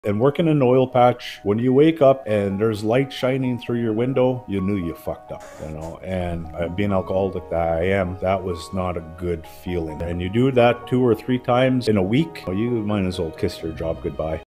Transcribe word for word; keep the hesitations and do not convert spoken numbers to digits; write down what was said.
And working in an oil patch, when you wake up and there's light shining through your window, you knew you fucked up, you know. And uh, being alcoholic that I am, that was not a good feeling. And you do that two or three times in a week, well, you might as well kiss your job goodbye.